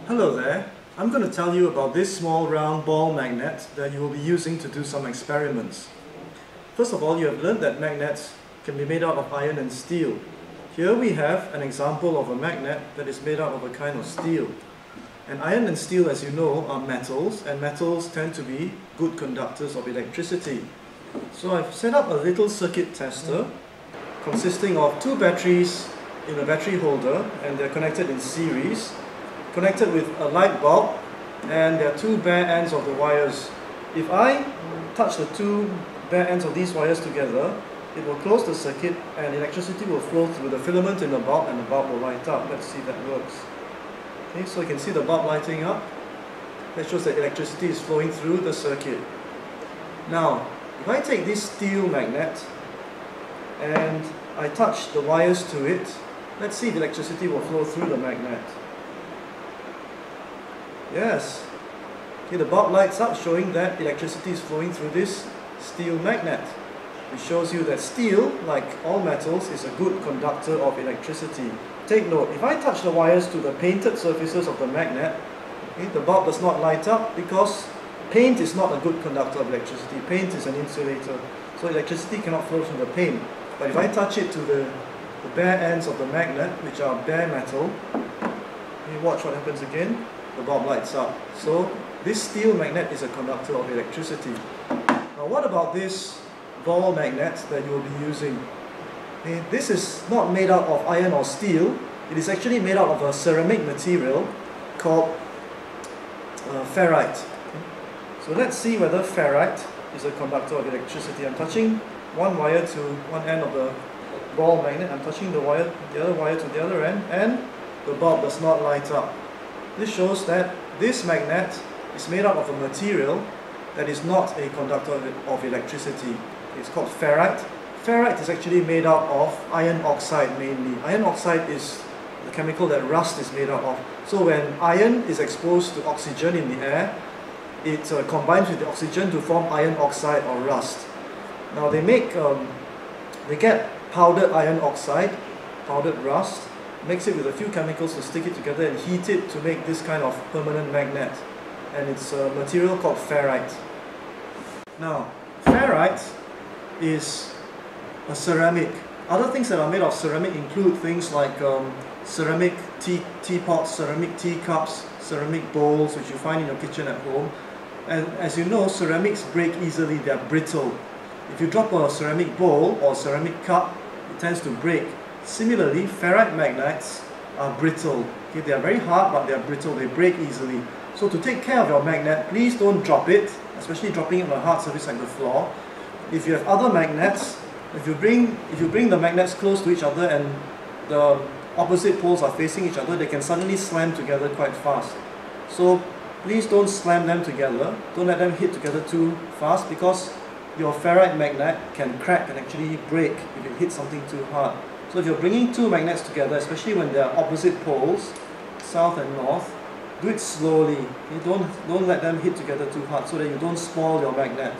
Hello there. I'm going to tell you about this small round ball magnet that you will be using to do some experiments. First of all, you have learned that magnets can be made out of iron and steel. Here we have an example of a magnet that is made out of a kind of steel. And iron and steel, as you know, are metals, and metals tend to be good conductors of electricity. So I've set up a little circuit tester consisting of two batteries in a battery holder, and they're connected in series, connected with a light bulb, and there are two bare ends of the wires. If I touch the two bare ends of these wires together, it will close the circuit and electricity will flow through the filament in the bulb and the bulb will light up. Let's see if that works. Okay, so you can see the bulb lighting up. That shows that electricity is flowing through the circuit. Now, if I take this steel magnet and I touch the wires to it, let's see if electricity will flow through the magnet. Yes. Okay, the bulb lights up, showing that electricity is flowing through this steel magnet. It shows you that steel, like all metals, is a good conductor of electricity. Take note, if I touch the wires to the painted surfaces of the magnet, okay, the bulb does not light up because paint is not a good conductor of electricity. Paint is an insulator, so electricity cannot flow through the paint. But if I touch it to the bare ends of the magnet, which are bare metal, you watch what happens again. The bulb lights up. So this steel magnet is a conductor of electricity. Now what about this ball magnet that you will be using? Okay, this is not made out of iron or steel. It is actually made out of a ceramic material called ferrite. Okay. So let's see whether ferrite is a conductor of electricity. I'm touching one wire to one end of the ball magnet. I'm touching the other wire to the other end, and the bulb does not light up. This shows that this magnet is made out of a material that is not a conductor of electricity. It's called ferrite. Ferrite is actually made out of iron oxide mainly. Iron oxide is the chemical that rust is made out of. So when iron is exposed to oxygen in the air, it combines with the oxygen to form iron oxide or rust. Now they get powdered iron oxide, powdered rust, mix it with a few chemicals to stick it together and heat it to make this kind of permanent magnet. And it's a material called ferrite. Now, ferrite is a ceramic. Other things that are made of ceramic include things like ceramic teapots, ceramic teacups, ceramic bowls, which you find in your kitchen at home. And as you know, ceramics break easily, they are brittle. If you drop a ceramic bowl or ceramic cup, it tends to break. Similarly, ferrite magnets are brittle. Okay, they are very hard, but they are brittle, they break easily. So to take care of your magnet, please don't drop it, especially dropping it on a hard surface like the floor. If you have other magnets, if you bring the magnets close to each other and the opposite poles are facing each other, they can suddenly slam together quite fast. So please don't slam them together, don't let them hit together too fast, because your ferrite magnet can crack and actually break if it hits something too hard. So if you're bringing two magnets together, especially when they are opposite poles, south and north, do it slowly. You don't let them hit together too hard so that you don't spoil your magnet.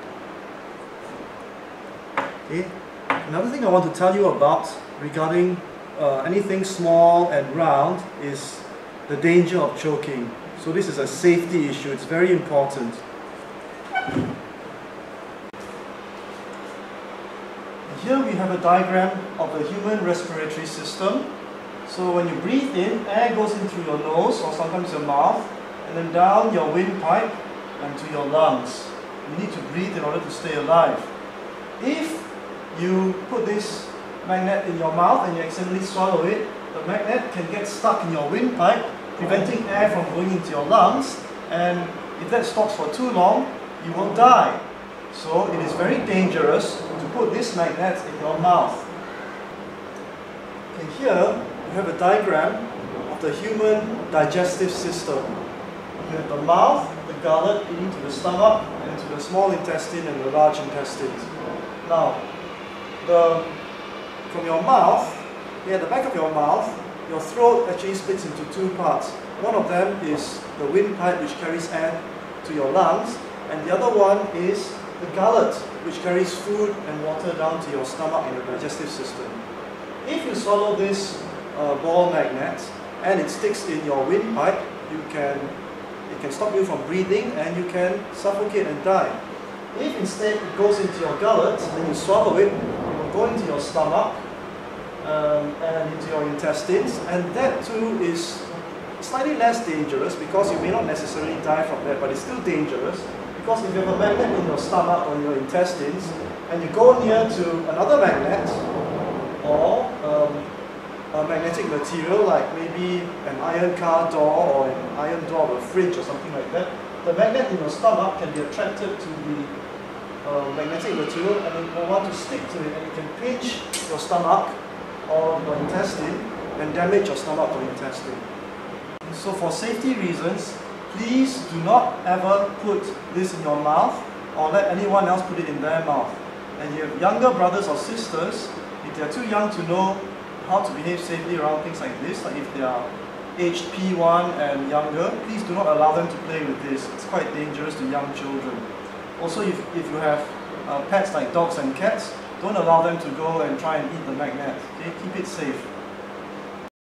Okay. Another thing I want to tell you about regarding anything small and round is the danger of choking. So this is a safety issue. It's very important. Here we have a diagram of the human respiratory system. So when you breathe in, air goes in through your nose or sometimes your mouth, and then down your windpipe and to your lungs. You need to breathe in order to stay alive. If you put this magnet in your mouth and you accidentally swallow it, the magnet can get stuck in your windpipe, preventing air from going into your lungs, and if that stops for too long, you will die. So it is very dangerous to put this magnet in your mouth. And here you have a diagram of the human digestive system. You have the mouth, the gullet leading to the stomach, and to the small intestine and the large intestines. Now, from your mouth, at the back of your mouth, your throat actually splits into two parts. One of them is the windpipe, which carries air to your lungs, and the other one is the gullet, which carries food and water down to your stomach in the digestive system. If you swallow this ball magnet and it sticks in your windpipe, it can stop you from breathing and you can suffocate and die. If instead it goes into your gullet and you swallow it, it will go into your stomach and into your intestines, and that too is slightly less dangerous because you may not necessarily die from that, but it's still dangerous because if you have a magnet in your stomach or your intestines and you go near to another magnet or a magnetic material like maybe an iron car door or an iron door of a fridge or something like that, the magnet in your stomach can be attracted to the magnetic material and it will want to stick to it, and it can pinch your stomach or your intestine and damage your stomach or intestine. So for safety reasons, please do not ever put this in your mouth or let anyone else put it in their mouth. And you have younger brothers or sisters, if they are too young to know how to behave safely around things like this, like if they are aged P1 and younger, please do not allow them to play with this. It's quite dangerous to young children. Also, if you have pets like dogs and cats, don't allow them to go and try and eat the magnet. Okay? Keep it safe.